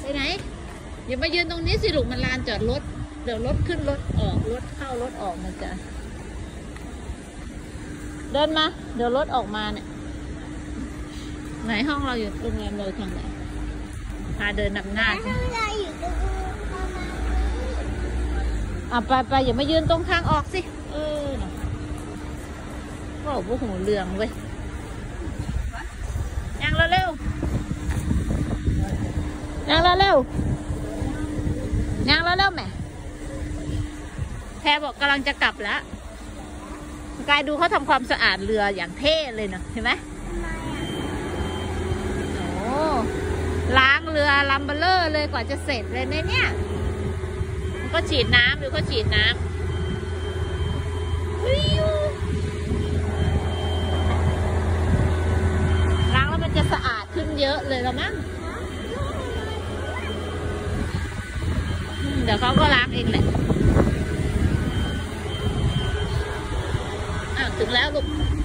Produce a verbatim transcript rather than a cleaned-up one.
ไปไหนอย่ามายืนตรงนี้สิลูกมันลานจอดรถเดี๋ยวรถขึ้นรถออกรถเข้ารถออกมันจะเดินมาเดี๋ยวรถออกมาเนี่ยไหนห้องเราอยู่โรงแรมเราทางไหนพาเดินนำหน้าใช่อ่ะไปไปอย่ามายืนตรงทางออกสิเออเนาะว่าโอ้โหเรื่องเว้ยยังเร็วเร็วยังเร็วเร็วยังเร็วเร็วแม่แพรบอกกำลังจะกลับแล้วกายดูเขาทำความสะอาดเรืออย่างเท่เลยเนาะเห็นไหมโอ้ล้างเรือลำเบลเลอร์เลยกว่าจะเสร็จเลยเนี่ยมันก็ฉีดน้ำดูเขาฉีดน้ำล้างแล้วมันจะสะอาดขึ้นเยอะเลยแล้วมั้งเดี๋ยวเขาก็ล้างเองแหละอ้าวถึงแล้วลูก